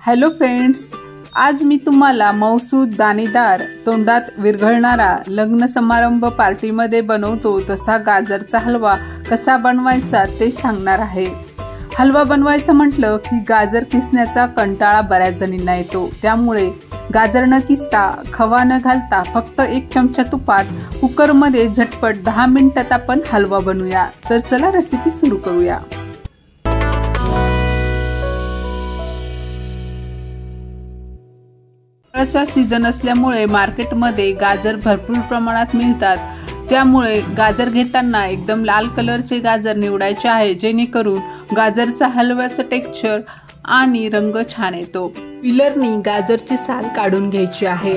Hello friends, आज मी तुम्हाला मऊसूद दाणेदार तोंडात विरघळणारा लग्न समारंभ पार्टीमध्ये बनवतो तसा गाजरचा हलवा कसा बनवायचा ते सांगणार आहे। हलवा बनवायचं म्हटलं की गाजर किसण्याचा कंटाळा बऱ्याच जणींना येतो। त्यामुळे गाजर न किसता खवा न घालता फक्त 1 चमचा तुपात कुकरमध्ये झटपट 10 मिनिटात आपण हलवा बनवूया। तर चला रेसिपी सुरू करूया। पावसाळ्याचा सीजन असल्यामुळे मार्केटमध्ये गाजर भरपूर प्रमाणात मिळतात। त्यामुळे गाजर घेताना एकदम लाल कलरचे गाजर निवडायचे आहे, जेणेकरून गाजरचा हलव्याचा टेक्स्चर आणि रंग छान येतो। पिलरनी गाजरची साल काढून घ्यायची आहे।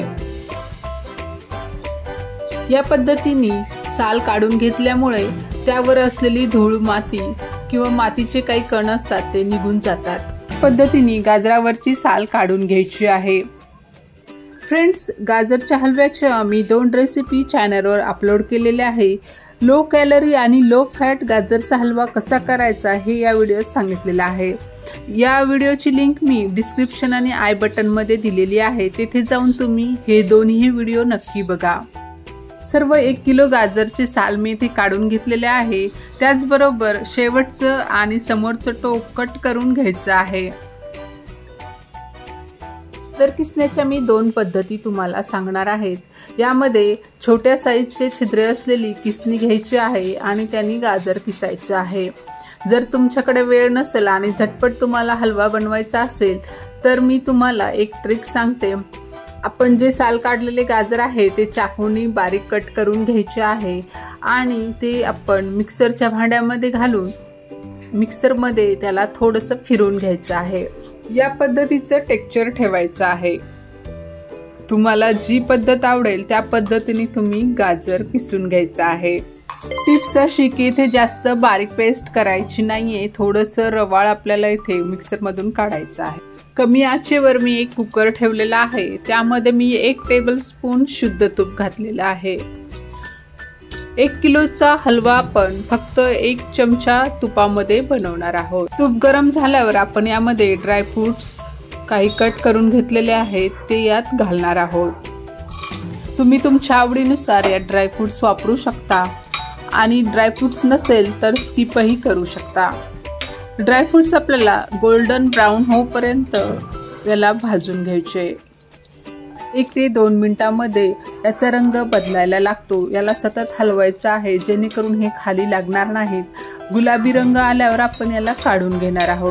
या पद्धतीने साल काढून घेतल्यामुळे त्यावर असलेली धूळ, माती किंवा मातीचे काही कण असतात ते निघून जातात। पद्धतीने गाजरावरची साल काढून घ्यायची आहे। फ्रेंड्स, गाजरच्या हलव्याच्या मी 2 रेसिपी चॅनलवर अपलोड केलेले आहे। लो कॅलरी आणि लो फॅट गाजरचा हलवा कसा करायचा हे या व्हिडिओत सांगितलेलं आहे। या व्हिडिओची लिंक मी डिस्क्रिप्शन आणि आय बटन मध्ये दिलेली आहे, तेथे जाऊन तुम्ही हे दोन्ही व्हिडिओ नक्की बघा। सर्व 1 किलो गाजरचे साल मी इथे काढून घेतलेले आहे। त्याचबरोबर शेवटचं आणि समोरचं टोक कट करून घ्यायचं आहे। गाजर किसण्याच्या मी 2 पद्धती तुम्हाला सांगणार आहेत। यामध्ये छोट्या साईजचे छिद्रे असलेली किसणी घ्यायची आहे आणि त्यांनी गाजर किसायचे आहे। जर तुमच्याकडे वेळ नसेल आणि झटपट तुम्हाला हलवा बनवायचा असेल तर मी तुम्हाला एक ट्रिक सांगते। आपण जे साल काढलेले गाजर आहे ते चाकूनी बारीक कट करून घ्यायचे आहे आणि ते आपण मिक्सरच्या भांड्यामध्ये घालून मिक्सरमध्ये त्याला थोडंसं फिरवून घ्यायचं आहे। या पद्धतीचं टेक्स्चर ठेवायचं आहे। तुम्हाला जी पद्धत आवडेल त्या पद्धतीने तुम्ही गाजर किसून घ्यायचं आहे। टिप्स अशी की इथे जास्त बारीक पेस्ट करायची नाहीये, थोडंसं रवाळ आपल्याला इथे मिक्सरमधून काढायचं आहे। कमी आचेवर मी एक कुकर ठेवलेला आहे, त्यामध्ये मी 1 टेबलस्पून शुद्ध तूप घातलेलं आहे। 1 किलोचा हलवा आपण फक्त 1 चमचा तुपामध्ये बनवणार आहोत। तूप गरम झाल्यावर आपण यामध्ये ड्रायफ्रुट्स काही कट करून घेतलेले आहेत ते यात घालणार आहोत। तुम्ही तुमच्या आवडीनुसार यात ड्रायफ्रुट्स वापरू शकता आणि ड्रायफ्रुट्स नसेल तर स्किपही करू शकता। ड्रायफ्रुट्स आपल्याला गोल्डन ब्राऊन होईपर्यंत याला भाजून घ्यायचे। 1 ते 2 मिनिटांमध्ये याचा रंग बदलायला लागतो। याला सतत हलवायचं आहे, जेणेकरून हे खाली लागणार नाहीत। गुलाबी रंग आल्यावर आपण याला काढून घेणार आहोत।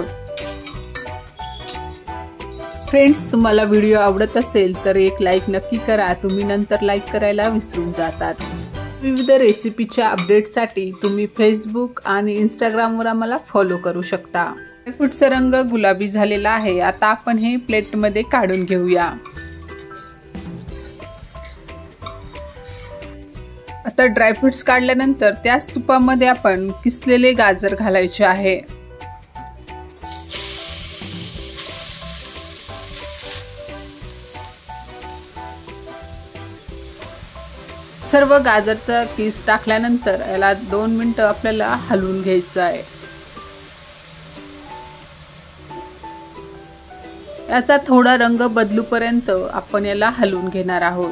फ्रेंड्स, तुम्हाला व्हिडिओ आवडत असेल तर एक लाईक नक्की करा। तुम्ही नंतर लाईक करायला विसरून जातात। विविध रेसिपीच्या अपडेटसाठी तुम्ही फेसबुक आणि इंस्टाग्रामवर आम्हाला फॉलो करू शकता। ड्रायफ्रुटचा रंग गुलाबी झालेला आहे। आता आपण हे प्लेटमध्ये काढून घेऊया। आता ड्रायफ्रुट्स काढल्यानंतर त्याच तुपामध्ये आपण किसलेले गाजर घालायचे आहे। सर्व गाजरचा किस टाकल्यानंतर याला 2 मिनिटं आपल्याला हलवून घ्यायचं आहे। याचा थोडा रंग बदलूपर्यंत आपण याला हलवून घेणार आहोत।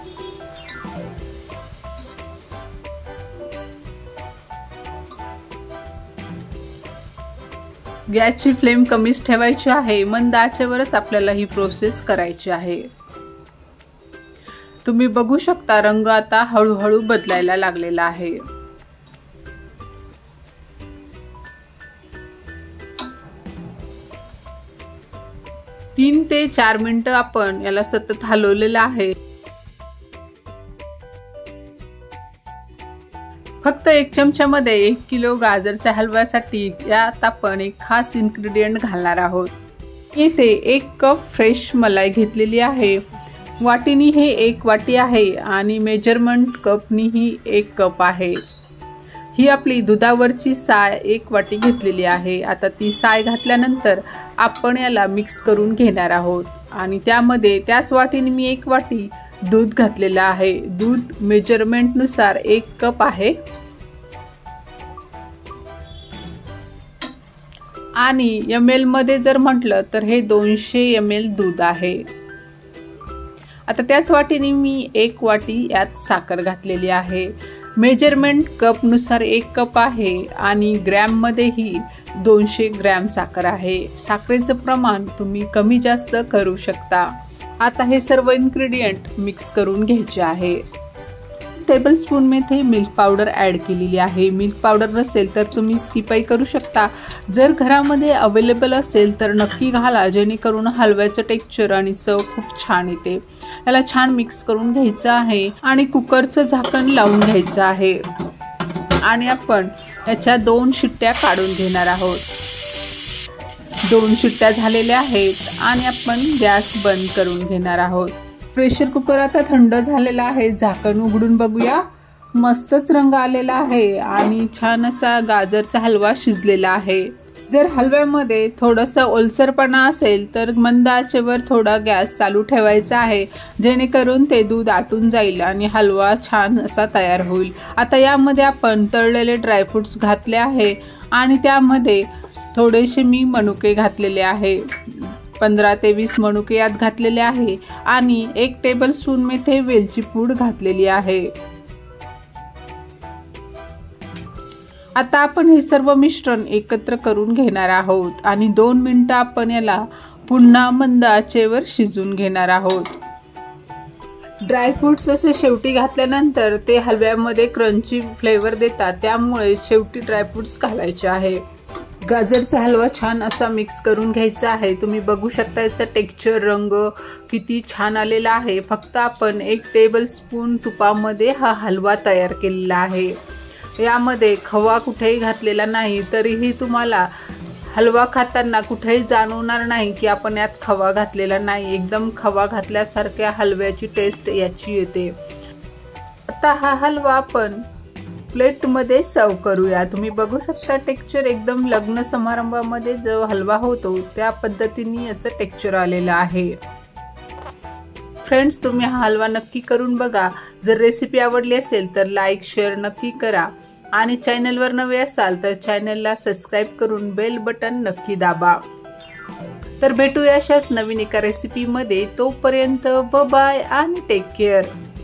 गॅसची फ्लेम कमीच ठेवायची आहे। मंद आचेवरच आपल्याला ही प्रोसेस करायची आहे। तुम्ही बघू शकता रंग आता हळूहळू बदलायला लागलेला आहे। तीन ते 4 मिनिटं आपण याला सतत हलवलेलं आहे। फक्त 1 चमच्यामध्ये 1 किलो गाजरच्या हलव्यासाठी यात आपण एक खास इन्ग्रेडियंट घालणार आहोत। इथे 1 कप फ्रेश मलाई घेतलेली आहे। वाटीनी हे 1 वाटी आहे आणि मेजरमेंट कपनी ही 1 कप आहे। ही आपली दुधावरची साय 1 वाटी घेतलेली आहे। आता ती साय घातल्यानंतर आपण याला मिक्स करून घेणार आहोत आणि त्यामध्ये त्याच वाटीने मी 1 वाटी दूध घातलेलं आहे। दूध मेजरमेंट नुसार 1 कप आहे। आणि ml मध्ये जर म्हटलं तर हे 200 ml दूध आहे। आता त्याच वाटीने मी 1 वाटी यात साखर घातलेली आहे। मेजरमेंट कप नुसार 1 कप आहे आणि ग्रॅम मध्येही 200 ग्रॅम साखर आहे। साखरेचं प्रमाण तुम्ही कमी जास्त करू शकता। आता हे सर्व इन्ग्रेडियंट मिक्स करून घ्यायचे आहे। टेबलस्पून मी इथे मिल्क पावडर ॲड केलेली आहे। मिल्क पावडर नसेल तर तुम्ही स्किपही करू शकता। जर घरामध्ये अवेलेबल असेल तर नक्की घाला, जेणेकरून हलव्याचं टेक्स्चर आणि चव खूप छान येते। याला छान मिक्स करून घ्यायचं आहे आणि कुकरचं झाकण लावून घ्यायचं आहे आणि आपण याच्या 2 शिट्ट्या काढून घेणार आहोत। 2 शिट्ट्या झालेल्या आहेत आणि आपण गॅस बंद करून घेणार आहोत। प्रेशर कुकर आता थंड झालेला आहे। झाकण उघडून बघूया। मस्तच रंग आलेला आहे आणि छान असा गाजरचा हलवा शिजलेला आहे। जर हलव्यामध्ये थोडासा ओलसरपणा असेल तर मंद आचेवर थोडा गॅस चालू ठेवायचा आहे, जेणेकरून ते दूध आटून जाईल आणि हलवा छान असा तयार होईल। आता यामध्ये आपण तळलेले ड्रायफ्रुट्स घातले आहे आणि त्यामध्ये थोडेसे मी मनुके घातलेले आहे। 15 ते 20 मनुके यात घातलेले आहे आणि 1 टेबलस्पून मी इथे वेलची पूड घातलेली आहे। आता आपण हे सर्व मिश्रण एकत्र करून घेणार आहोत आणि 2 मिनिटं आपण याला पुन्हा मंद आचेवर शिजून घेणार आहोत। ड्रायफ्रुट्स असे शेवटी घातल्यानंतर ते हलव्यामध्ये क्रंची फ्लेवर देतात, त्यामुळे शेवटी ड्रायफ्रुट्स घालायचे आहे। गाजरचा हलवा छान असा मिक्स करून घ्यायचा आहे। तुम्ही बघू शकता याचा टेक्स्चर, रंग किती छान आलेला आहे। फक्त आपण 1 टेबलस्पून तुपामध्ये हा हलवा तयार केलेला आहे। यामध्ये खवा कुठेही घातलेला नाही, तरीही तुम्हाला हलवा खाताना कुठेही जाणवणार नाही की आपण यात खवा घातलेला नाही। एकदम खवा घातल्यासारख्या हलव्याची टेस्ट याची येते। आता हा हलवा आपण प्लेट मध्ये सर्व करूया। तुम्ही बघू शकता टेक्स्चर एकदम लग्न समारंभामध्ये जो हलवा होतो त्या पद्धतीने याचं टेक्स्चर आलेलं आहे। फ्रेंड्स, तुम्ही हा हलवा नक्की करून बघा। जर रेसिपी आवडली असेल तर लाईक शेअर नक्की करा आणि चॅनलवर नवे असाल तर चॅनलला सबस्क्राइब करून बेल बटन नक्की दाबा। तर भेटूया अशाच नवीन एका रेसिपीमध्ये। तोपर्यंत बाय आणि टेक केअर।